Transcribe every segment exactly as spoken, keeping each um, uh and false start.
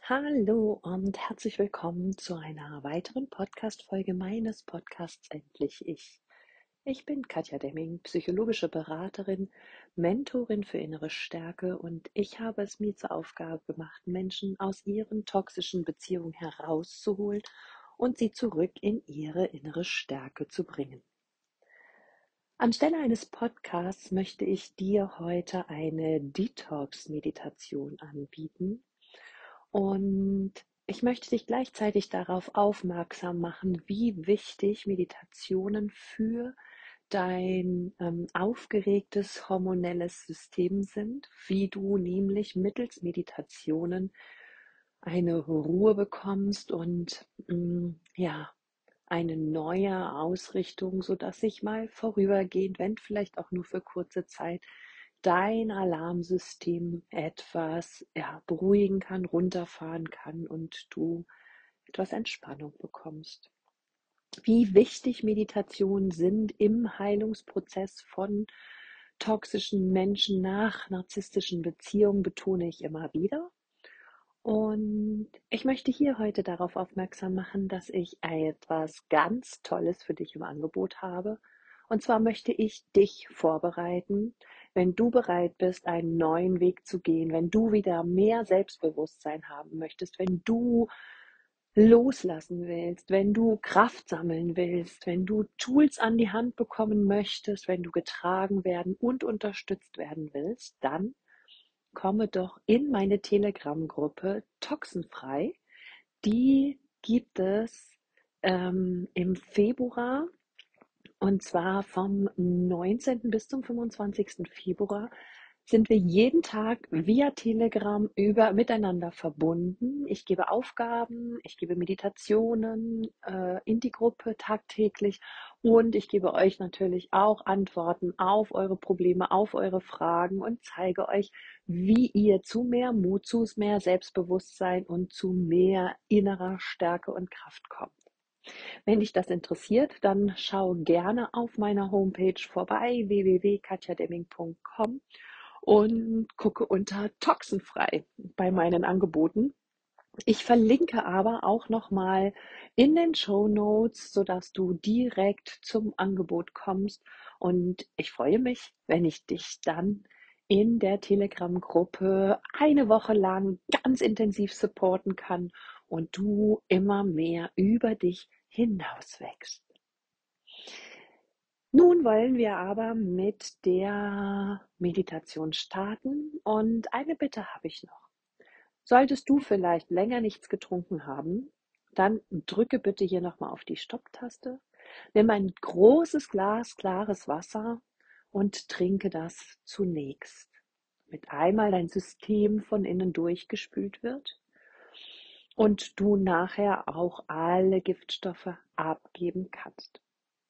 Hallo und herzlich willkommen zu einer weiteren Podcast-Folge meines Podcasts Endlich Ich. Ich bin Katja Demming, psychologische Beraterin, Mentorin für innere Stärke und ich habe es mir zur Aufgabe gemacht, Menschen aus ihren toxischen Beziehungen herauszuholen und sie zurück in ihre innere Stärke zu bringen. Anstelle eines Podcasts möchte ich dir heute eine Detox-Meditation anbieten. Und ich möchte dich gleichzeitig darauf aufmerksam machen, wie wichtig Meditationen für dein ähm, aufgeregtes hormonelles System sind, wie du nämlich mittels Meditationen eine Ruhe bekommst und mh, ja, eine neue Ausrichtung, sodass sich mal vorübergehend, wenn vielleicht auch nur für kurze Zeit, dein Alarmsystem etwas ja, beruhigen kann, runterfahren kann und du etwas Entspannung bekommst. Wie wichtig Meditationen sind im Heilungsprozess von toxischen Menschen nach narzisstischen Beziehungen, betone ich immer wieder. Und ich möchte hier heute darauf aufmerksam machen, dass ich etwas ganz Tolles für dich im Angebot habe. Und zwar möchte ich dich vorbereiten, wenn du bereit bist, einen neuen Weg zu gehen, wenn du wieder mehr Selbstbewusstsein haben möchtest, wenn du loslassen willst, wenn du Kraft sammeln willst, wenn du Tools an die Hand bekommen möchtest, wenn du getragen werden und unterstützt werden willst, dann komme doch in meine Telegram-Gruppe Toxenfrei. Die gibt es ähm, im Februar, und zwar vom neunzehnten bis zum fünfundzwanzigsten Februar sind wir jeden Tag via Telegram über miteinander verbunden. Ich gebe Aufgaben, ich gebe Meditationen äh, in die Gruppe tagtäglich und ich gebe euch natürlich auch Antworten auf eure Probleme, auf eure Fragen und zeige euch, wie ihr zu mehr Mut, zu mehr Selbstbewusstsein und zu mehr innerer Stärke und Kraft kommt. Wenn dich das interessiert, dann schau gerne auf meiner Homepage vorbei, w w w punkt katja demming punkt com, und gucke unter Toxenfrei bei meinen Angeboten. Ich verlinke aber auch nochmal in den Shownotes, sodass du direkt zum Angebot kommst. Und ich freue mich, wenn ich dich dann in der Telegram-Gruppe eine Woche lang ganz intensiv supporten kann und du immer mehr über dich hinaus wächst. Nun wollen wir aber mit der Meditation starten und eine Bitte habe ich noch. Solltest du vielleicht länger nichts getrunken haben, dann drücke bitte hier nochmal auf die Stopptaste, nimm ein großes Glas klares Wasser und trinke das zunächst, damit einmal dein System von innen durchgespült wird und du nachher auch alle Giftstoffe abgeben kannst.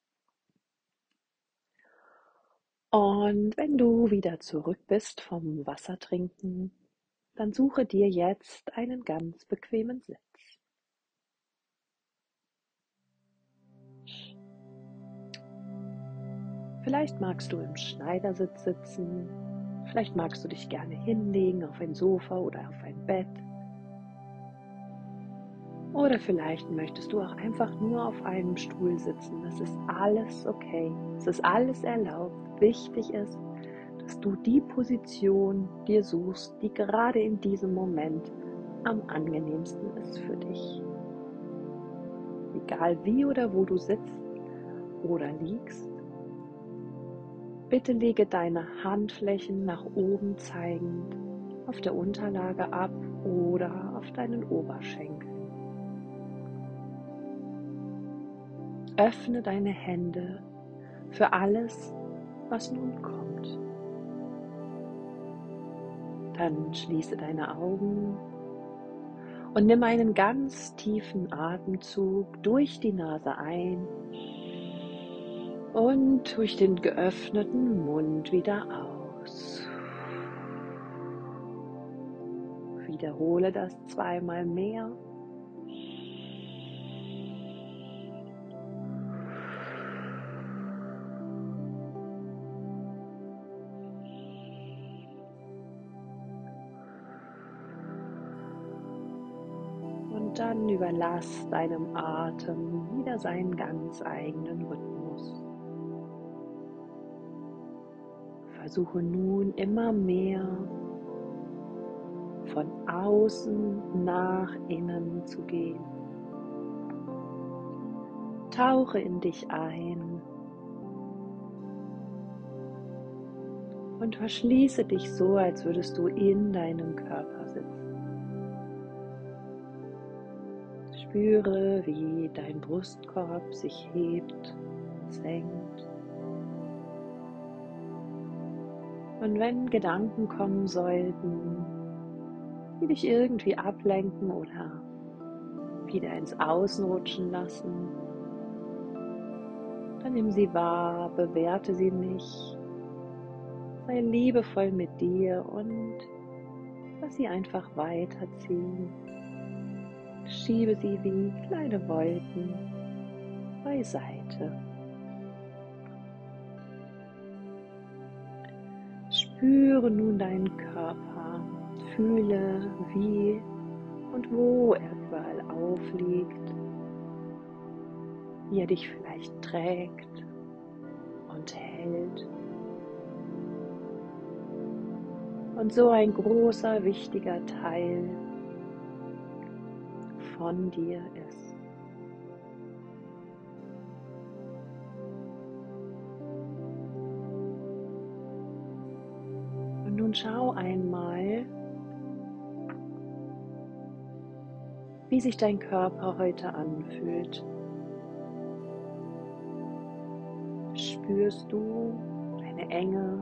Und wenn du wieder zurück bist vom Wassertrinken, dann suche dir jetzt einen ganz bequemen Sitz. Vielleicht magst du im Schneidersitz sitzen, vielleicht magst du dich gerne hinlegen auf ein Sofa oder auf ein Bett. Oder vielleicht möchtest du auch einfach nur auf einem Stuhl sitzen. Das ist alles okay. Es ist alles erlaubt. Wichtig ist, dass du die Position dir suchst, die gerade in diesem Moment am angenehmsten ist für dich. Egal wie oder wo du sitzt oder liegst, bitte lege deine Handflächen nach oben zeigend auf der Unterlage ab oder auf deinen Oberschenkeln. Öffne deine Hände für alles, was nun kommt. Dann schließe deine Augen und nimm einen ganz tiefen Atemzug durch die Nase ein und durch den geöffneten Mund wieder aus. Wiederhole das zweimal mehr. Und dann überlass deinem Atem wieder seinen ganz eigenen Rhythmus. Versuche nun immer mehr von außen nach innen zu gehen. Tauche in dich ein und verschließe dich so, als würdest du in deinem Körper sitzen. Spüre, wie dein Brustkorb sich hebt und senkt. Und wenn Gedanken kommen sollten, die dich irgendwie ablenken oder wieder ins Außen rutschen lassen, dann nimm sie wahr, bewerte sie nicht, sei liebevoll mit dir und lass sie einfach weiterziehen. Schiebe sie wie kleine Wolken beiseite. Spüre nun deinen Körper, fühle, wie und wo er überall aufliegt, wie er dich vielleicht trägt und hält. Und so ein großer, wichtiger Teil von dir ist. Und nun schau einmal, wie sich dein Körper heute anfühlt. Spürst du eine Enge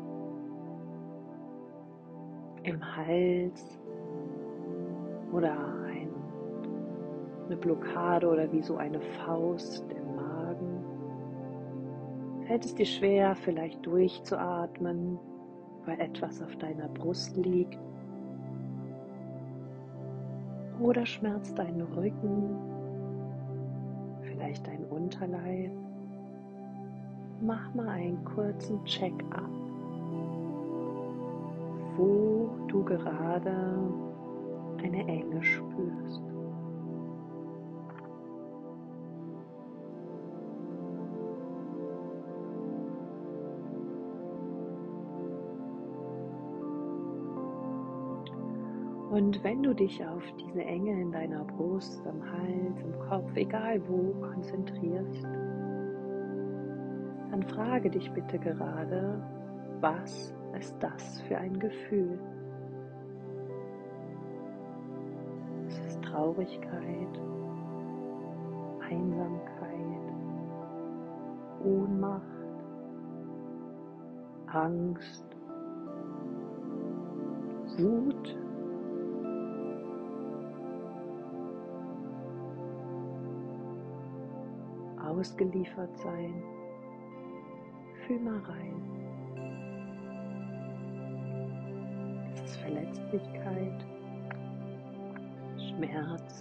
im Hals oder ein, eine Blockade oder wie so eine Faust im Magen? Fällt es dir schwer, vielleicht durchzuatmen, weil etwas auf deiner Brust liegt? Oder schmerzt dein Rücken, vielleicht dein Unterleib? Mach mal einen kurzen Check-up, wo du gerade eine Enge spürst. Und wenn du dich auf diese Enge in deiner Brust, am Hals, im Kopf, egal wo, konzentrierst, dann frage dich bitte gerade, was ist das für ein Gefühl? Es ist Traurigkeit, Einsamkeit, Ohnmacht, Angst, Wut, ausgeliefert sein. Fühl mal rein. Ist es Verletzlichkeit, Schmerz?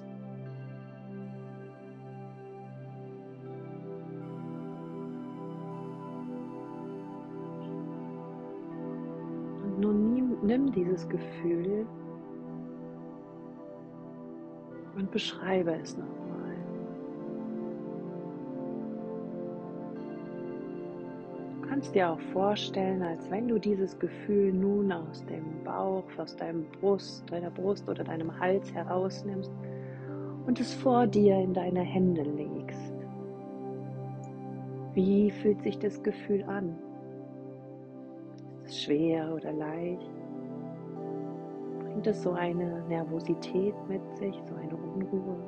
Und nun nimm, nimm dieses Gefühl und beschreibe es nochmal. Du kannst dir auch vorstellen, als wenn du dieses Gefühl nun aus dem Bauch, aus deinem Brust, deiner Brust oder deinem Hals herausnimmst und es vor dir in deine Hände legst. Wie fühlt sich das Gefühl an? Ist es schwer oder leicht? Bringt es so eine Nervosität mit sich, so eine Unruhe?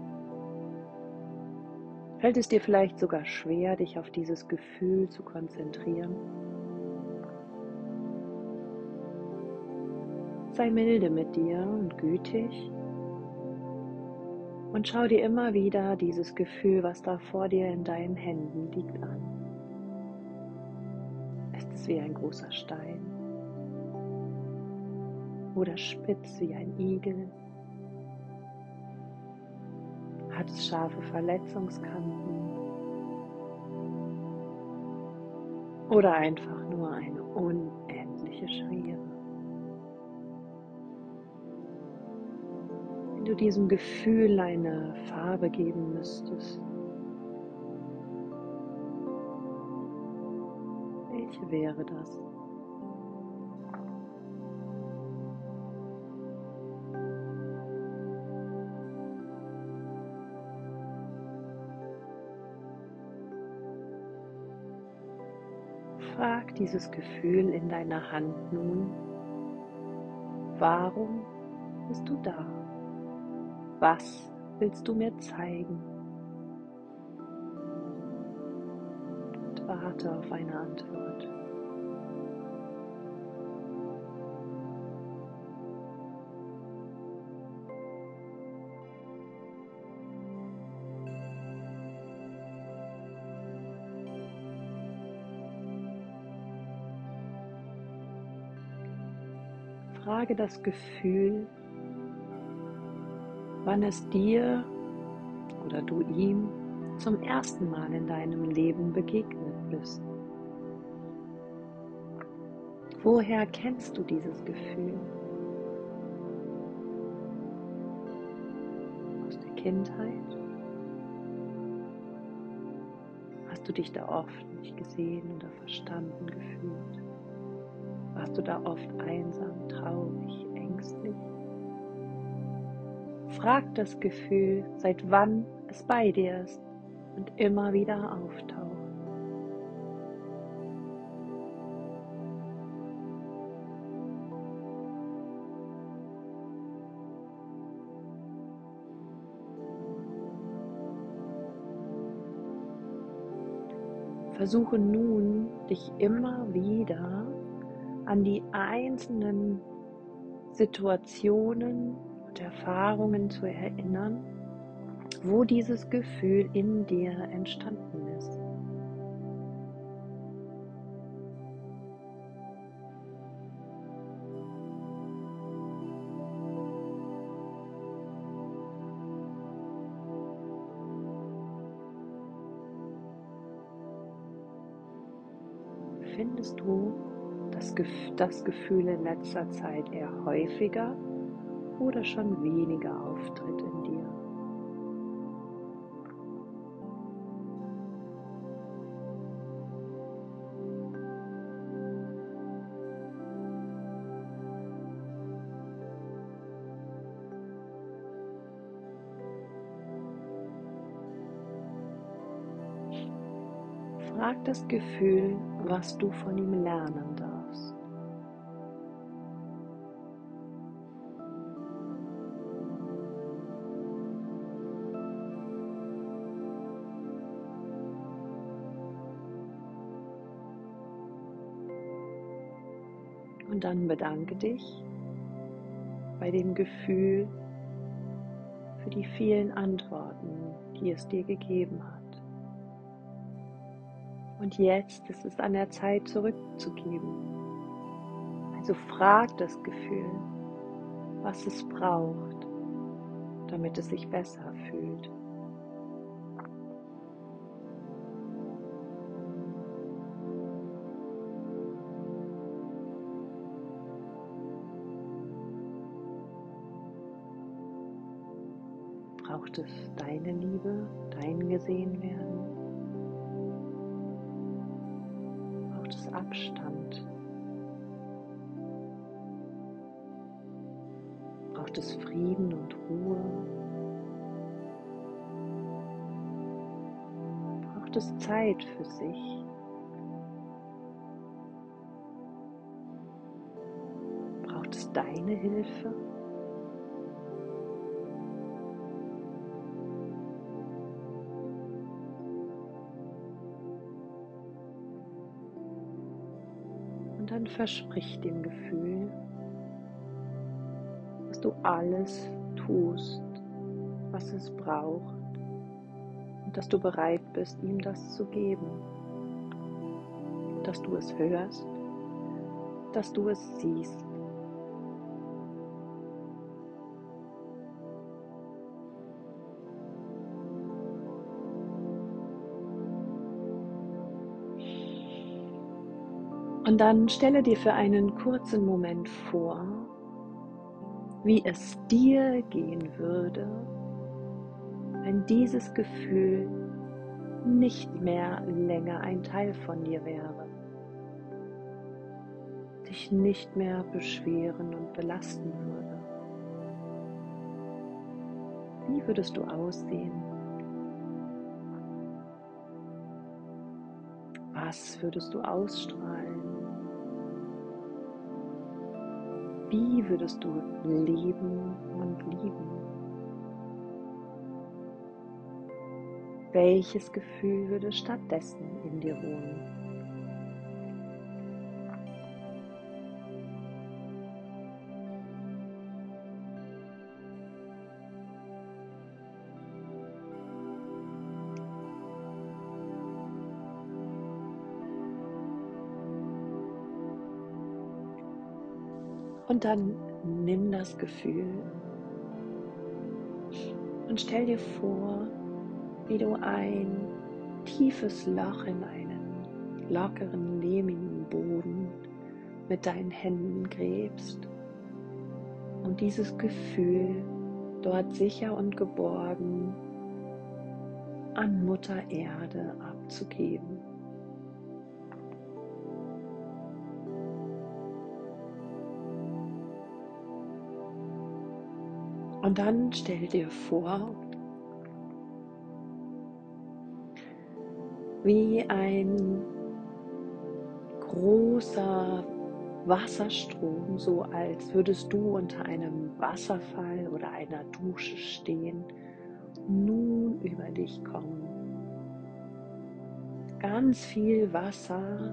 Fällt es dir vielleicht sogar schwer, dich auf dieses Gefühl zu konzentrieren? Sei milde mit dir und gütig und schau dir immer wieder dieses Gefühl, was da vor dir in deinen Händen liegt, an. Ist es wie ein großer Stein oder spitz wie ein Igel? Hat es scharfe Verletzungskanten oder einfach nur eine unendliche Schwere? Wenn du diesem Gefühl eine Farbe geben müsstest, welche wäre das? Frag dieses Gefühl in deiner Hand nun: Warum bist du da? Was willst du mir zeigen? Und warte auf eine Antwort. Frage das Gefühl, wann es dir oder du ihm zum ersten Mal in deinem Leben begegnet bist. Woher kennst du dieses Gefühl? Aus der Kindheit? Hast du dich da oft nicht gesehen oder verstanden gefühlt? Warst du da oft einsam, traurig, ängstlich? Frag das Gefühl, seit wann es bei dir ist und immer wieder auftaucht. Versuche nun, dich immer wieder an die einzelnen Situationen und Erfahrungen zu erinnern, wo dieses Gefühl in dir entstanden ist. Findest du das, Gef- das Gefühl in letzter Zeit eher häufiger oder schon weniger auftritt in dir? Frag das Gefühl, was du von ihm lernen darfst. Und dann bedanke dich bei dem Gefühl für die vielen Antworten, die es dir gegeben hat. Und jetzt ist es an der Zeit, zurückzugeben. Also frag das Gefühl, was es braucht, damit es sich besser fühlt. Braucht es deine Liebe, dein Gesehenwerden? Braucht es Abstand? Braucht es Frieden und Ruhe? Braucht es Zeit für sich? Braucht es deine Hilfe? Und dann versprich dem Gefühl, dass du alles tust, was es braucht, und dass du bereit bist, ihm das zu geben, dass du es hörst, dass du es siehst. Und dann stelle dir für einen kurzen Moment vor, wie es dir gehen würde, wenn dieses Gefühl nicht mehr länger ein Teil von dir wäre, dich nicht mehr beschweren und belasten würde. Wie würdest du aussehen? Was würdest du ausstrahlen? Wie würdest du leben und lieben? Welches Gefühl würde stattdessen in dir wohnen? Und dann nimm das Gefühl und stell dir vor, wie du ein tiefes Loch in einen lockeren, lehmigen Boden mit deinen Händen gräbst und dieses Gefühl dort sicher und geborgen an Mutter Erde abzugeben. Und dann stell dir vor, wie ein großer Wasserstrom, so als würdest du unter einem Wasserfall oder einer Dusche stehen, nun über dich kommen. Ganz viel Wasser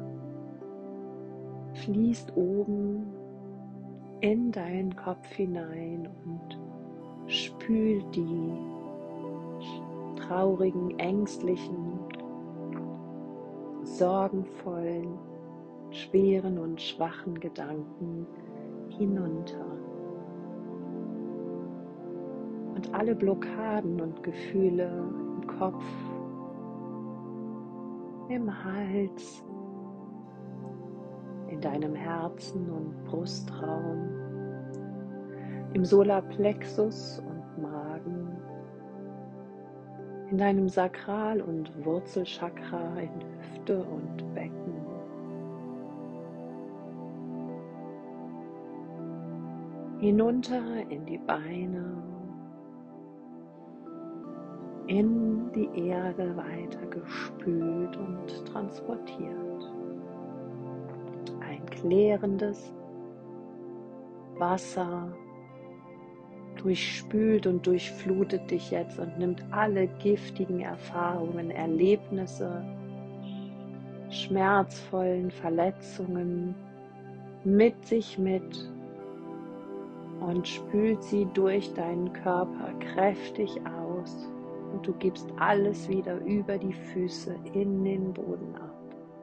fließt oben in deinen Kopf hinein und spült die traurigen, ängstlichen, sorgenvollen, schweren und schwachen Gedanken hinunter. Und alle Blockaden und Gefühle im Kopf, im Hals, in deinem Herzen und Brustraum, im Solarplexus und Magen, in deinem Sakral- und Wurzelchakra, in Hüfte und Becken. Hinunter in die Beine, in die Erde weiter gespült und transportiert. Ein klärendes Wasser durchspült und durchflutet dich jetzt und nimmt alle giftigen Erfahrungen, Erlebnisse, schmerzvollen Verletzungen mit sich mit und spült sie durch deinen Körper kräftig aus und du gibst alles wieder über die Füße in den Boden ab.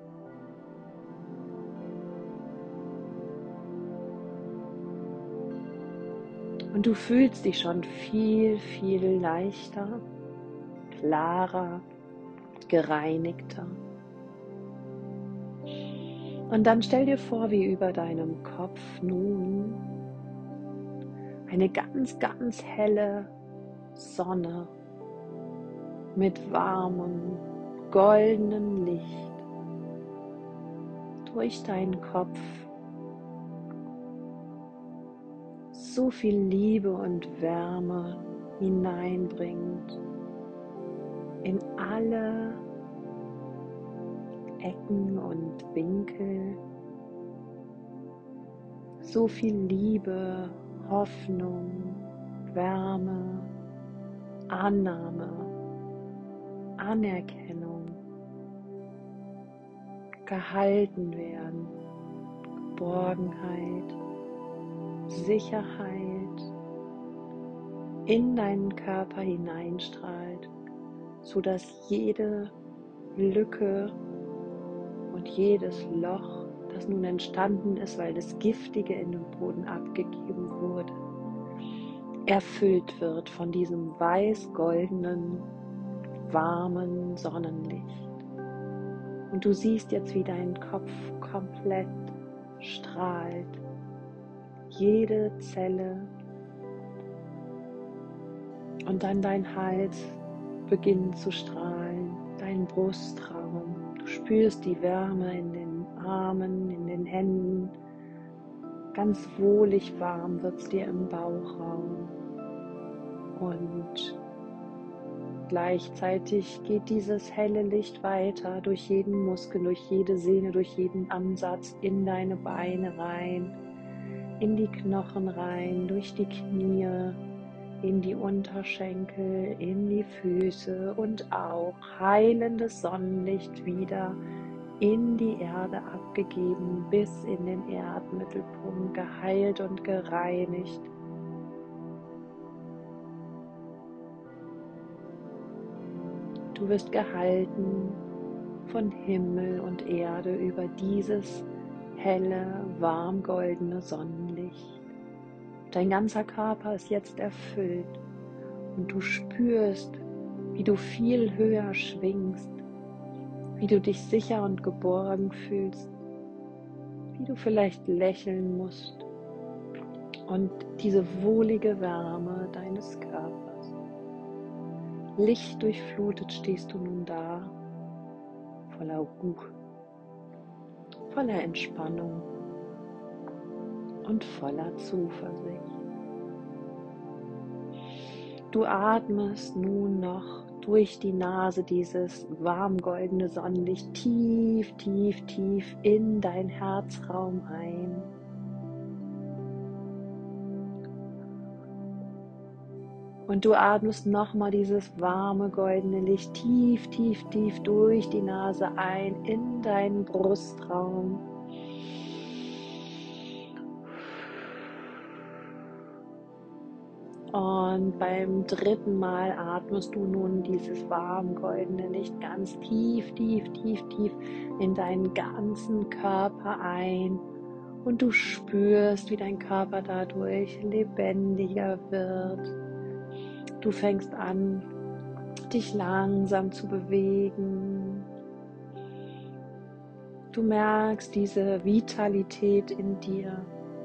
Und du fühlst dich schon viel, viel leichter, klarer, gereinigter. Und dann stell dir vor, wie über deinem Kopf nun eine ganz, ganz helle Sonne mit warmem, goldenem Licht durch deinen Kopf so viel Liebe und Wärme hineinbringt in alle Ecken und Winkel, so viel Liebe, Hoffnung, Wärme, Annahme, Anerkennung, gehalten werden, Geborgenheit, Sicherheit in deinen Körper hineinstrahlt, sodass jede Lücke und jedes Loch, das nun entstanden ist, weil das Giftige in den Boden abgegeben wurde, erfüllt wird von diesem weiß-goldenen, warmen Sonnenlicht. Und du siehst jetzt, wie dein Kopf komplett strahlt. Jede Zelle Und dann dein Hals beginnt zu strahlen, dein Brustraum. Du spürst die Wärme in den Armen, in den Händen. Ganz wohlig warm wird es dir im Bauchraum. Und gleichzeitig geht dieses helle Licht weiter durch jeden Muskel, durch jede Sehne, durch jeden Ansatz in deine Beine rein, in die Knochen rein, durch die Knie, in die Unterschenkel, in die Füße und auch heilendes Sonnenlicht wieder in die Erde abgegeben, bis in den Erdmittelpunkt, geheilt und gereinigt. Du wirst gehalten von Himmel und Erde über dieses helle, warm-goldene Sonnenlicht. Dein ganzer Körper ist jetzt erfüllt und du spürst, wie du viel höher schwingst, wie du dich sicher und geborgen fühlst, wie du vielleicht lächeln musst und diese wohlige Wärme deines Körpers. Licht durchflutet stehst du nun da, voller Ruhe, voller Entspannung und voller Zuversicht. Du atmest nun noch durch die Nase dieses warm-goldene Sonnenlicht tief, tief, tief in dein Herzraum ein. Und du atmest nochmal dieses warme, goldene Licht tief, tief, tief durch die Nase ein in deinen Brustraum. Und beim dritten Mal atmest du nun dieses warm goldene Licht ganz tief, tief, tief, tief in deinen ganzen Körper ein. Und du spürst, wie dein Körper dadurch lebendiger wird. Du fängst an, dich langsam zu bewegen. Du merkst diese Vitalität in dir.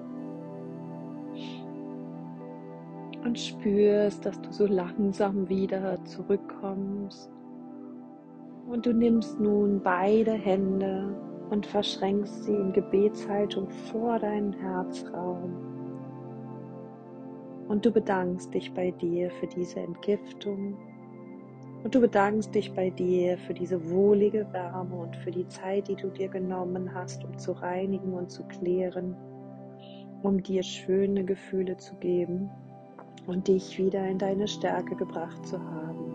Und spürst, dass du so langsam wieder zurückkommst. Und du nimmst nun beide Hände und verschränkst sie in Gebetshaltung vor deinen Herzraum. Und du bedankst dich bei dir für diese Entgiftung. Und du bedankst dich bei dir für diese wohlige Wärme und für die Zeit, die du dir genommen hast, um zu reinigen und zu klären, um dir schöne Gefühle zu geben und dich wieder in deine Stärke gebracht zu haben.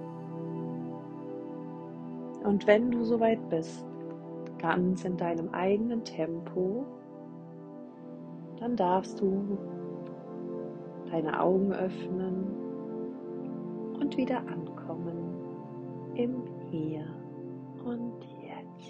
Und wenn du soweit bist, ganz in deinem eigenen Tempo, dann darfst du deine Augen öffnen und wieder ankommen im Hier und Jetzt.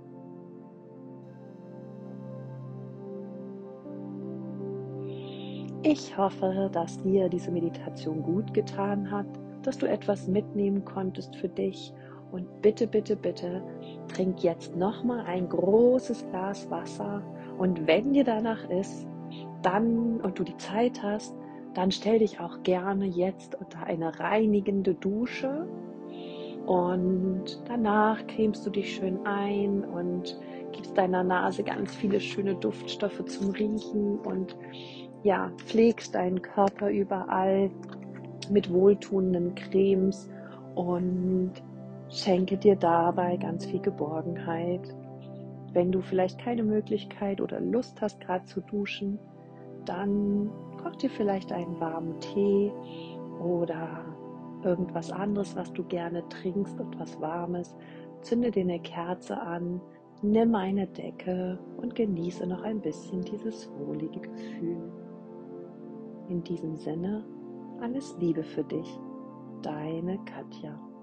Ich hoffe, dass dir diese Meditation gut getan hat, dass du etwas mitnehmen konntest für dich. Und bitte, bitte, bitte, trink jetzt nochmal ein großes Glas Wasser. Und wenn dir danach ist, dann und du die Zeit hast, dann stell dich auch gerne jetzt unter eine reinigende Dusche. Und danach cremst du dich schön ein und gibst deiner Nase ganz viele schöne Duftstoffe zum Riechen und ja, pflegst deinen Körper überall mit wohltuenden Cremes und schenke dir dabei ganz viel Geborgenheit. Wenn du vielleicht keine Möglichkeit oder Lust hast, gerade zu duschen, dann koch dir vielleicht einen warmen Tee oder irgendwas anderes, was du gerne trinkst und was Warmes. Zünde dir eine Kerze an, nimm eine Decke und genieße noch ein bisschen dieses wohlige Gefühl. In diesem Sinne, alles Liebe für dich, deine Katja.